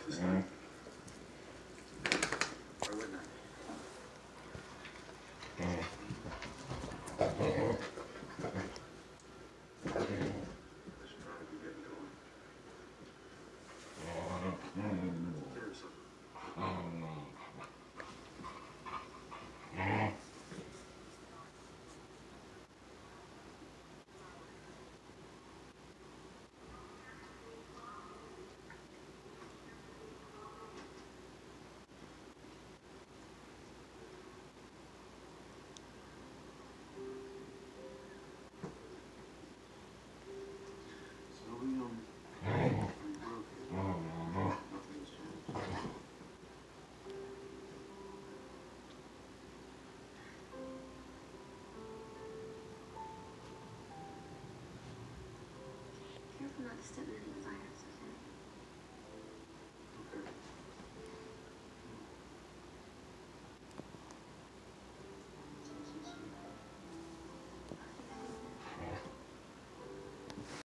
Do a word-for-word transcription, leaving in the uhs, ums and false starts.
this time. Why wouldn't I? I should probably be getting going. Seriously. So we, um, we broke it. Nothing has changed. Careful not to step in any fire.